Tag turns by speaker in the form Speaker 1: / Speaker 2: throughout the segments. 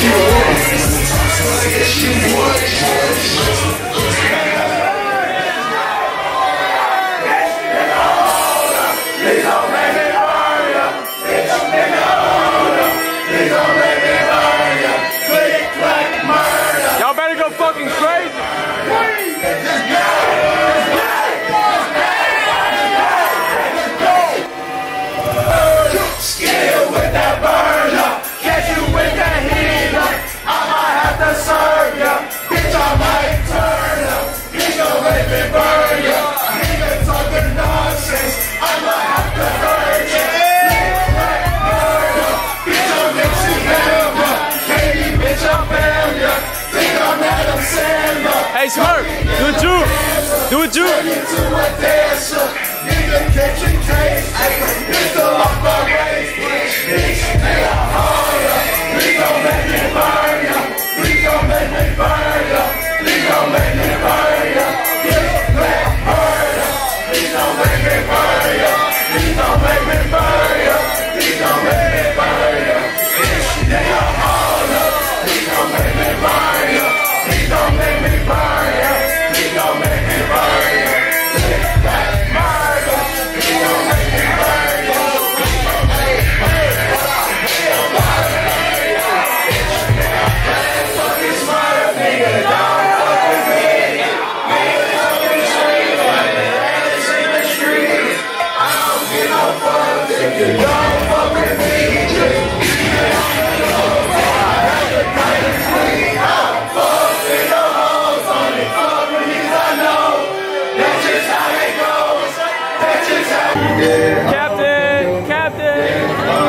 Speaker 1: Y'all better go fucking crazy.
Speaker 2: Skill with that burner, catch you with that heater. I might have to serve ya, bitch. I might turn ya. He gon' make me burn ya. Nigga talking nonsense, I might have to hurt ya. Bitch, I'm mixing hammer. Katie, bitch, I'm failure. Think I'm Adam Sandler.
Speaker 1: Hey, SMURF, do a juke. Do a juke.
Speaker 2: Turn you to a dancer. Nigga catching case. Pistol off my waist. Bitch, nigga, hold ya. Please don't make me burn ya. Please don't make me burn ya. Please don't make me burn ya. Bitch, black murder. Please don't make me burn ya. Please don't make me burn ya. Please don't make me burn ya. Bitch, nigga, hold ya. Please don't make me burn ya. Please don't make me burn ya. Please don't make me burn ya. Bitch, black murder. Please don't make me burn ya.
Speaker 1: Captain, Captain.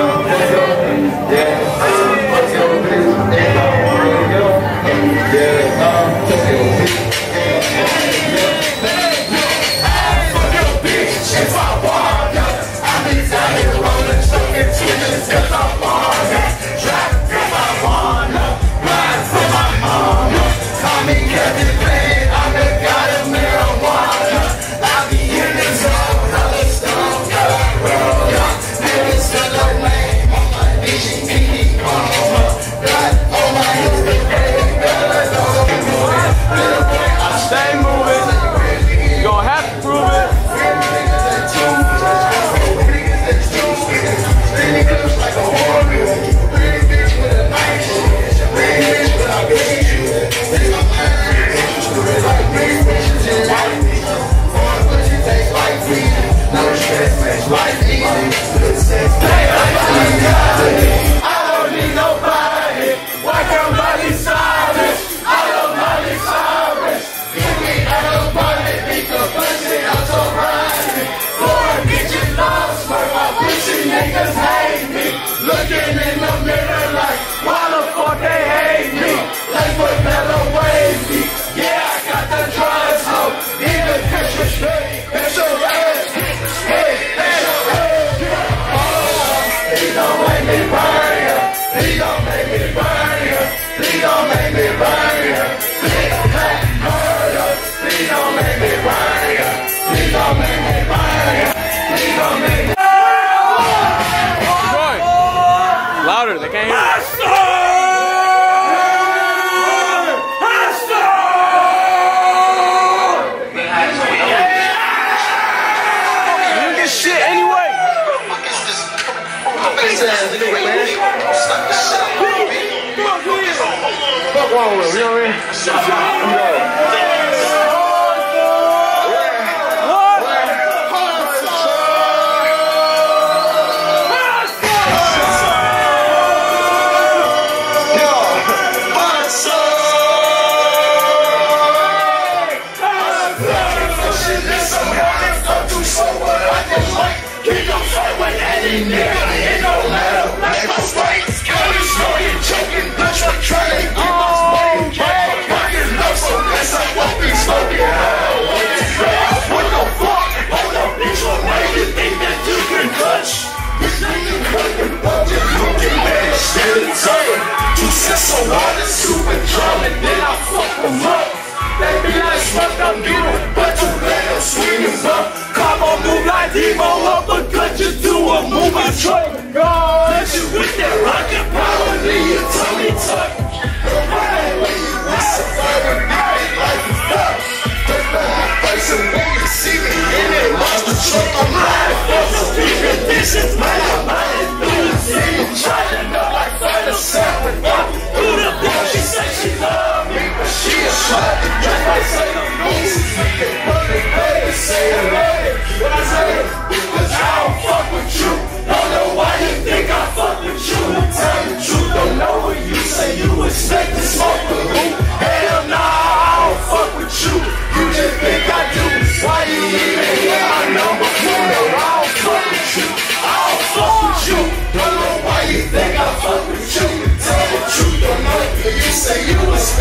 Speaker 1: Stay moving. You're gonna have to prove it.
Speaker 2: I don't need nobody. Why can't Miley Cyrus? I love Miley Cyrus. Give me everybody, because pussy I'm so riding. Boy, get your love, SMURF. I wish you niggas hate me. Looking in the mirror like, why the fuck they hate me? Let's put better wavy. Yeah, I got the drugs, ho. Need the picture straight. That's your ass. Hey, hey, hey. Please don't make me burn ya. Please don't make me burn ya. Please don't make me burn ya. Please black murder. Please don't make me burn ya. Please don't make me burn ya. Please don't make me.
Speaker 1: Troy, louder. They can't hear you. You didn't get shit anyway.
Speaker 3: Fuck wrong with him, you know what I mean?
Speaker 2: So hard and super drum and then I fuck them up. They be like, SMURF, don't get it, but you let them swing and bump. Come on, move like Demo up, but cut you to a moving truck. Let you with that rocket power, leave your tummy tuck. So far with me, like you fuck. First on my face and niggas see me in that monster truck. I'm riding for some deep conditions, man. I'm riding through the city, trying up like fight or something. Who the fuck she say she love me, but she a slut. Just like say the moves, nigga, put it baby, say it later. What I say? Cause I don't fuck with you. Don't know why you think I fuck with you. Tell the truth, don't know what you say. You expect to smoke with me? Hell nah, I don't fuck with you. You just think I do. Why you even hear my number? You know I don't fuck with you. I don't fuck with you. Don't know why you think I fuck with you. Tell the truth, don't know what you say. You expect